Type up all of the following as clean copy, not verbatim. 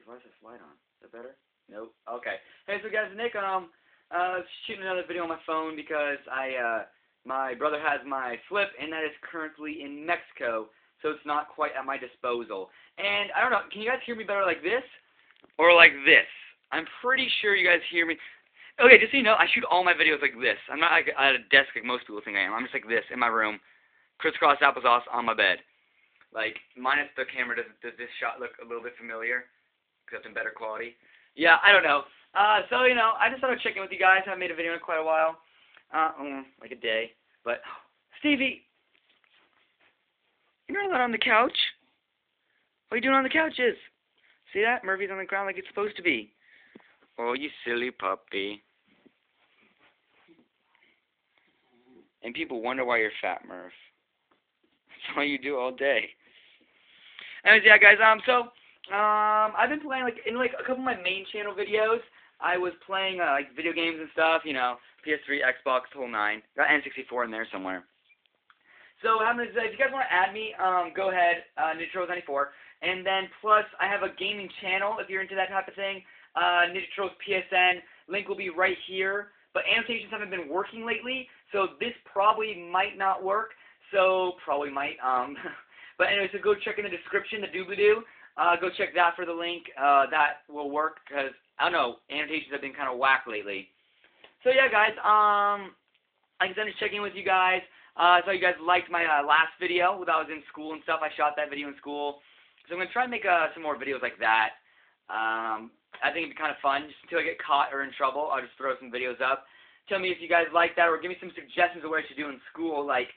why is this light on? Is that better? Nope. Okay. Hey, so guys, Nick, shooting another video on my phone because my brother has my flip, and that is currently in Mexico, so it's not quite at my disposal. And I don't know, can you guys hear me better like this or like this? I'm pretty sure you guys hear me. Okay, just so you know, I shoot all my videos like this. I'm not like at a desk like most people think I am. I'm just like this in my room, crisscross applesauce on my bed. Like, minus the camera, does this shot look a little bit familiar? Because it's in better quality. Yeah, I don't know. So, you know, I just thought I'd check in with you guys. I haven't made a video in quite a while. Like a day. But, Stevie, you're not on the couch. What are you doing on the couches? See that? Murphy's on the ground like it's supposed to be. Oh, you silly puppy. And people wonder why you're fat, Murph. That's all you do all day. Anyways, yeah, guys, I've been playing, like, in, like, a couple of my main channel videos, I was playing, like, video games and stuff, you know, PS3, Xbox, the whole nine. Got N64 in there somewhere. So, what happens is, if you guys want to add me, go ahead, NinjaTrolls94, and then, plus, I have a gaming channel, if you're into that type of thing, NinjaTrolls PSN, link will be right here, but annotations haven't been working lately, so this probably might not work, so, probably might, but anyway, so go check in the description, the doobly-doo. Go check that for the link. That will work because, I don't know, annotations have been kind of whack lately. So, yeah, guys, like I said, I'm just checking with you guys. I saw you guys liked my last video when I was in school and stuff. I shot that video in school. So I'm going to try and make some more videos like that. I think it'd be kind of fun. Just until I get caught or in trouble, I'll just throw some videos up. Tell me if you guys like that, or give me some suggestions of what I should do in school. Like,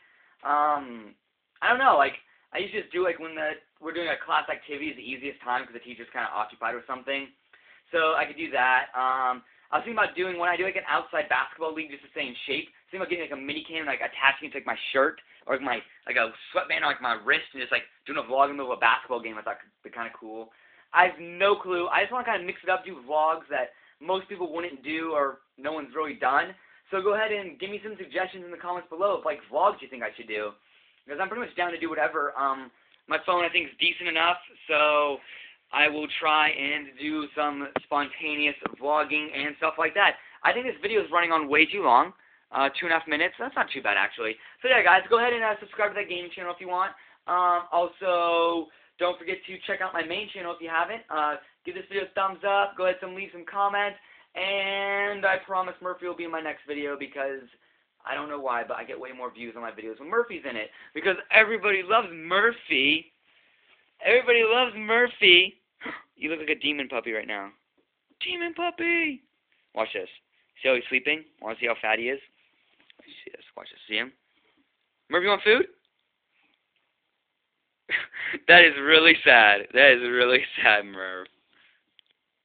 I don't know, like, I used to just do, like, when we're doing a class activity is the easiest time because the teacher's kind of occupied with something. So I could do that. I was thinking about doing, when I do, like, an outside basketball league just to stay in shape, I was thinking about getting, like, a mini cam and, like, attaching it to, like, my shirt or, like, a sweatband on, like, my wrist and just, like, doing a vlog in the middle of a basketball game. I thought could be kind of cool. I have no clue. I just want to kind of mix it up, do vlogs that most people wouldn't do or no one's really done. So go ahead and give me some suggestions in the comments below of, like, vlogs you think I should do. Because I'm pretty much down to do whatever. My phone, I think, is decent enough, so I will try and do some spontaneous vlogging and stuff like that. I think this video is running on way too long, 2.5 minutes. That's not too bad, actually. So, yeah, guys, go ahead and subscribe to that gaming channel if you want. Also, don't forget to check out my main channel if you haven't. Give this video a thumbs up. Go ahead and leave some comments. And I promise Murphy will be in my next video because I don't know why, but I get way more views on my videos when Murphy's in it. Because everybody loves Murphy. Everybody loves Murphy. You look like a demon puppy right now. Demon puppy! Watch this. See how he's sleeping? Want to see how fat he is? See this. Watch this. See him? Murphy, you want food? That is really sad. That is really sad, Murph.